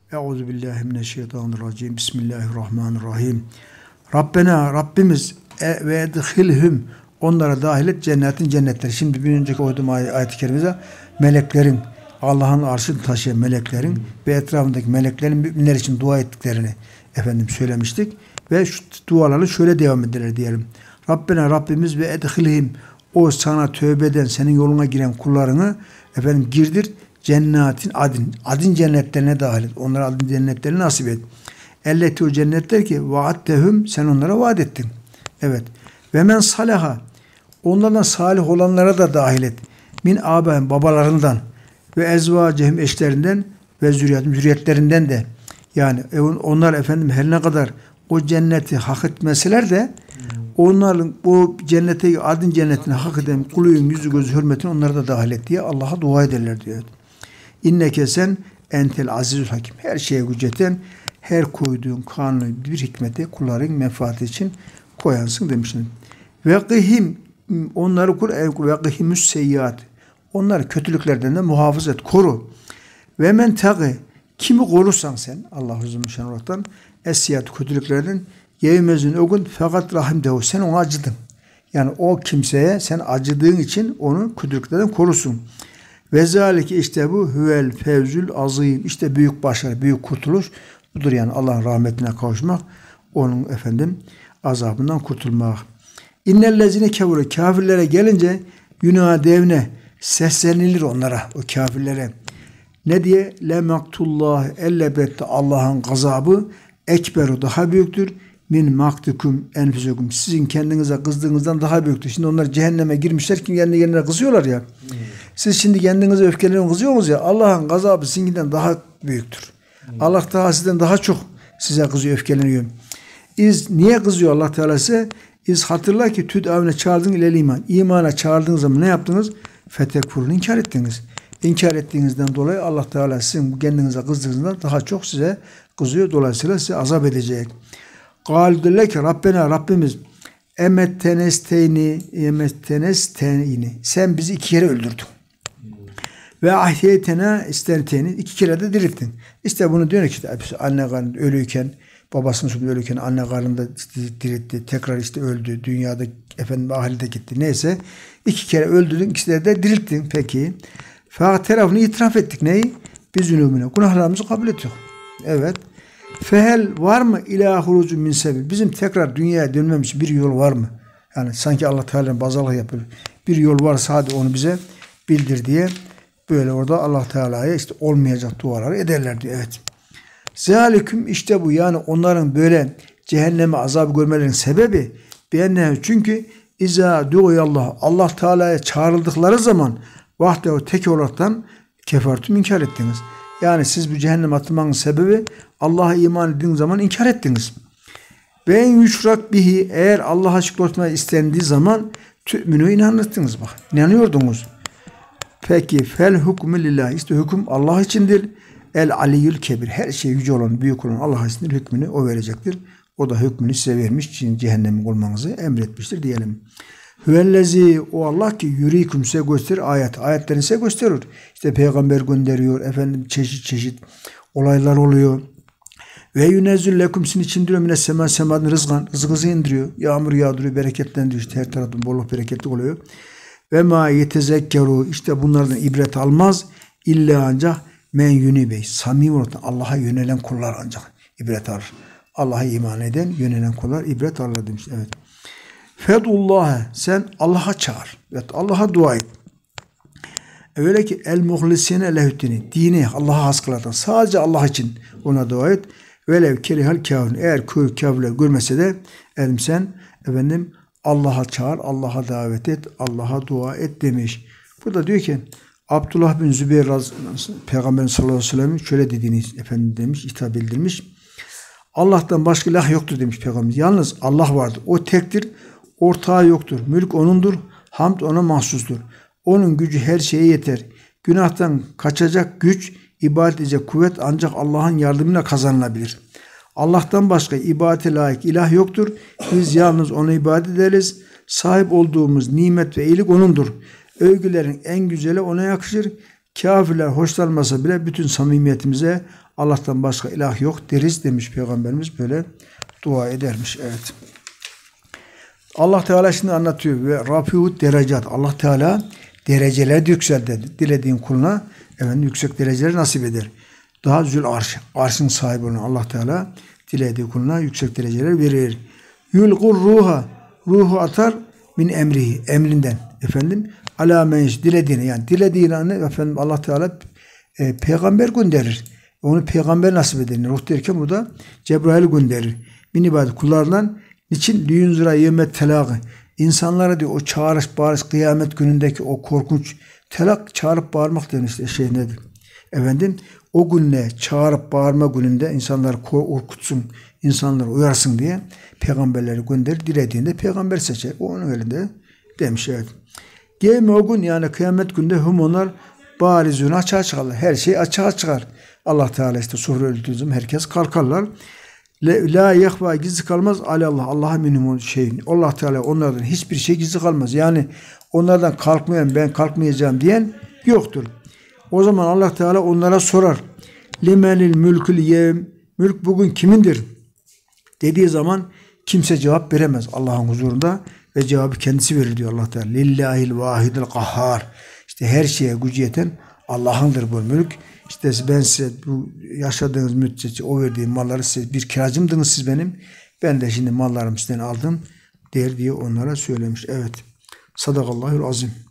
Euzubillahimineşşeytanirracim. Bismillahirrahmanirrahim. Rabbena, Rabbimiz ve edhilhum, onlara dahil et cennetin cennetleri. Şimdi bir önceki okuduğum ayet-i kerimede meleklerin, Allah'ın arşını taşıyan meleklerin ve etrafındaki meleklerin müminler için dua ettiklerini söylemiştik. Ve şu duaları şöyle devam ederler diyelim. Rabbena, Rabbimiz ve edhilhum, o sana tövbe eden, senin yoluna giren kullarını girdir cennetin adin cennetlerine dahil et. Onlara adin cennetlerini nasip et. Elleti, o cennetler ki vaattehum, sen onlara vaat ettin. Evet. Ve men salaha, onlardan salih olanlara da dahil et. Min abaim, babalarından ve ezvacehim, eşlerinden ve zürriyetlerinden de. Yani onlar her ne kadar o cenneti hak etmeseler de onların o cennete, adın cennetine hak eden kuluyun yüzü gözü hürmetine onları da dahil et diye Allah'a dua ederler diyor. İnneke sen entel azizül hakim. Her şeye güç yeten, her koyduğun kanunu bir hikmete kulların menfaati için koyansın demişsin. Ve kıhim, onları kur, ve kıhimüs seyyiat. Onları kötülüklerden de muhafız et, koru. Ve men taqi, kimi korursan sen Allah Azze olaraktan esiyat kötülüklerden yevmezün o gün fakat rahimdehu, sen ona acıdın. Yani o kimseye sen acıdığın için onu kötülüklerden korusun. Ve zalike, işte bu huvel fevzül azim, işte büyük başarı, büyük kurtuluş budur, yani Allah'ın rahmetine kavuşmak, onun azabından kurtulmak. İnnellezine kevru, kafirlere gelince yunadevne, seslenilir onlara, o kafirlere. Ne diye? Le maktullah, elbette Allah'ın gazabı ekberu, daha büyüktür. Min maktikum enfüsekum, sizin kendinize kızdığınızdan daha büyüktür. Şimdi onlar cehenneme girmişler ki kendi kendine kızıyorlar ya. Siz şimdi kendinize öfkeleniyor kızıyorsunuz ya, Allah'ın gazabı sizinkinden daha büyüktür. Allah Teala sizden daha çok size kızıyor, öfkeleniyor. Niye kızıyor Allah Teala size? Hatırla ki tüdavne çağırdın ilel iman. İmana çağırdığınız zaman ne yaptınız? Fetekfurun, inkar ettiniz. İnkar ettiğinizden dolayı Allah Teala sizin kendinize kızdığınızdan daha çok size kızıyor. Dolayısıyla size azap edecek. Kâlüdülle ki Rabbena, Rabbimiz emettenesteyni, sen bizi 2 kere öldürdün. Ve ahyeytena istenteyni, 2 kere de dirilttin. İşte bunu diyor ki anne karnında ölüyken, babasının sütünde ölüyken anne karnında diriltti. Tekrar işte öldü. Dünyada ahirete gitti. Neyse 2 kere öldürdün, 2'de de dirilttin. Peki. Fakat tarafını itiraf ettik. Neyi? Biz zünubüne. Günahlarımızı kabul ettik. Evet. Fehel var mı ilâ hurucun min sebil? Bizim tekrar dünyaya dönmemiz için bir yol var mı? Yani sanki Allah Teala'nın bazalığı yapıyor. Bir yol varsa hadi onu bize bildir diye böyle orada Allah Teala'ya işte olmayacak duaları ederler diyor. Evet. Zâliküm, işte bu, yani onların böyle cehenneme azabı görmelerinin sebebi çünkü izâ du'uyallah, Allah Teala'ya çağrıldıkları zaman vahdehu, tek olaraktan kefertüm, inkar ettiniz. Yani siz bu cehenneme atılmanın sebebi Allah'a iman ettiğiniz zaman inkar ettiniz. Ve en yüşrak bihi, eğer Allah'a şükretmeye istendiği zaman tü'minü, inanırdınız bak. İnanıyordunuz. Peki fel hukmu lillah, işte hüküm Allah içindir. El aliyyül kebir, her şey yüce olan, büyük olan Allah içindir, hükmünü o verecektir. O da hükmünü size vermiş için cehennemin olmanızı emretmiştir diyelim. Hüvellezi, o Allah ki yüriküm, size gösterir ayetlerini size gösterir. İşte peygamber gönderiyor, çeşit olaylar oluyor. Ve yünezzül lekum, sizin için indiriyor mine semadan rızgan, rızkınızı indiriyor. Yağmur yağdırıyor, bereketlendiriyor, işte her taraftan bolluk bereketli oluyor. Ve ma yetezekkeru, işte bunlardan ibret almaz illa ancak men yunibey, samimi olarak Allah'a yönelen kullar ancak ibret alır. Allah'a iman eden, yönelen kullar ibret alır demiş. Evet. Fedullâhe, sen Allah'a çağır. Evet, Allah'a dua et. Öyle ki el muhlisine lehüddini, dini Allah'a has kılarsan, sadece Allah için ona dua et. Velev kerihal kâfirun, eğer kâfirler görmese de sen Allah'a çağır, Allah'a davet et, Allah'a dua et demiş. Burada diyor ki Abdullah bin Zübeyir Peygamber sallallahu aleyhi ve sellem şöyle dediğini demiş, hitap bildirmiş. Allah'tan başka ilah yoktur demiş Peygamber. Yalnız Allah vardır. O tektir, ortağı yoktur. Mülk O'nundur, hamd O'na mahsustur. Onun gücü her şeye yeter. Günahtan kaçacak güç, ibadet edecek kuvvet ancak Allah'ın yardımıyla kazanılabilir. Allah'tan başka ibadete layık ilah yoktur. Biz yalnız O'na ibadet ederiz. Sahip olduğumuz nimet ve iyilik O'nundur. Övgülerin en güzeli O'na yakışır. Kafirler hoşlanmasa bile bütün samimiyetimize Allah'tan başka ilah yok deriz demiş Peygamberimiz, böyle dua edermiş. Evet. Allah Teala şimdi anlatıyor ve Rafi'ut derecat. Allah Teala dereceler yükseltir. Dilediğin kuluna yüksek dereceler nasip eder. Daha zül arş. Arşın sahibi olan Allah Teala dilediği kuluna yüksek dereceler verir. Yulgur ruha. Ruhu atar min emrihi. Emrinden. Ala menş dilediğini, yani dilediğini Allah Teala peygamber gönderir. Onu peygamber nasip eder. Ruh derken bu da Cebrail gönderir. Min ibadet kullarından niçin? Liyunzira yemet telakı. İnsanlara diyor o çağırış bağırış kıyamet günündeki o korkunç çağırıp bağırmak denir işte nedir? O günle çağırıp bağırma gününde insanları korkutsun, insanları uyarsın diye peygamberleri gönderir. Dilediğinde peygamber seçer. O onun elinde demiş. Evet. Gemi o gün, yani kıyamet günde onlar barizun açığa çıkarlar. Her şey açığa çıkar. Allah Teala işte sure öldüğü zaman herkes kalkarlar. La yahva gizli kalmaz Allah. Allah'a minimum şeyin. Allah Teala onlardan hiçbir şey gizli kalmaz. Yani onlardan kalkmayan, ben kalkmayacağım diyen yoktur. O zaman Allah Teala onlara sorar. Limenil mülkül yevm. Mülk bugün kimindir? Dediği zaman kimse cevap veremez Allah'ın huzurunda ve cevabı kendisi verir diyor Allah Teala. Lillahil vahidil kahhar. İşte her şeye gücü yeten Allah'ındır bu mülk. İşte ben size bu yaşadığınız müddetçe o verdiğim malları size bir kiracımdınız siz benim. Ben de şimdi mallarımı sizden aldım der diye onlara söylemiş. Evet. Sadakallahul azim.